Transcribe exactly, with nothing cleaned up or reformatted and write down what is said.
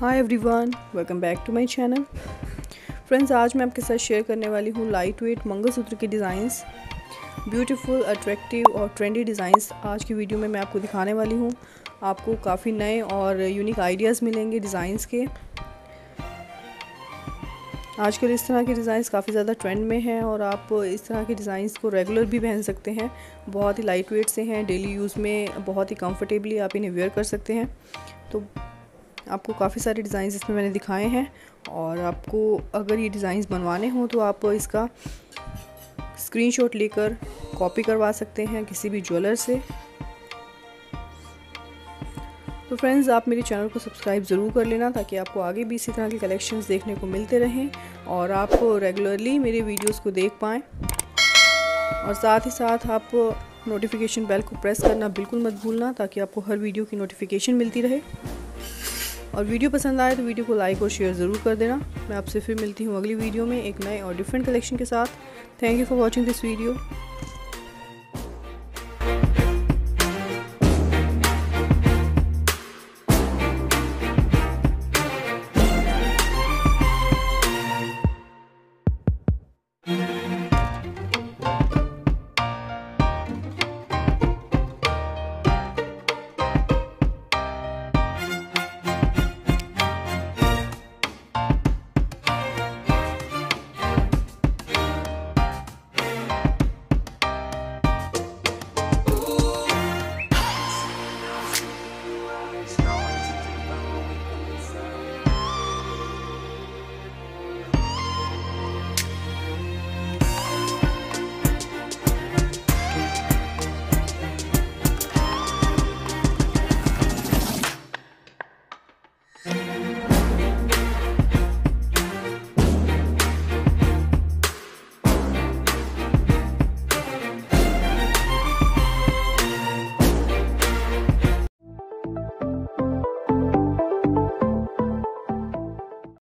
Hi everyone, welcome back to my channel. Friends, आज मैं आपके साथ शेयर करने वाली हूँ लाइट वेट मंगलसूत्र के डिज़ाइंस। ब्यूटीफुल, अट्रैक्टिव और ट्रेंडी डिज़ाइंस आज की वीडियो में मैं आपको दिखाने वाली हूँ। आपको काफ़ी नए और यूनिक आइडियाज़ मिलेंगे डिज़ाइंस के। आजकल इस तरह के डिज़ाइंस काफ़ी ज़्यादा ट्रेंड में हैं और आप इस तरह के डिज़ाइंस को रेगुलर भी पहन सकते हैं। बहुत ही लाइट वेट से हैं, डेली यूज़ में बहुत ही कंफर्टेबली आप इन्हें वेयर कर सकते हैं। तो आपको काफ़ी सारे डिज़ाइंस इसमें मैंने दिखाए हैं और आपको अगर ये डिज़ाइंस बनवाने हों तो आप इसका स्क्रीनशॉट लेकर कॉपी करवा सकते हैं किसी भी ज्वेलर से। तो फ्रेंड्स, आप मेरे चैनल को सब्सक्राइब ज़रूर कर लेना ताकि आपको आगे भी इसी तरह के कलेक्शंस देखने को मिलते रहें और आप रेगुलरली मेरे वीडियोस को देख पाएँ। और साथ ही साथ आप नोटिफिकेशन बेल को प्रेस करना बिल्कुल मत भूलना ताकि आपको हर वीडियो की नोटिफिकेशन मिलती रहे। और वीडियो पसंद आए तो वीडियो को लाइक और शेयर ज़रूर कर देना। मैं आपसे फिर मिलती हूँ अगली वीडियो में एक नए और डिफरेंट कलेक्शन के साथ। Thank you for watching this video.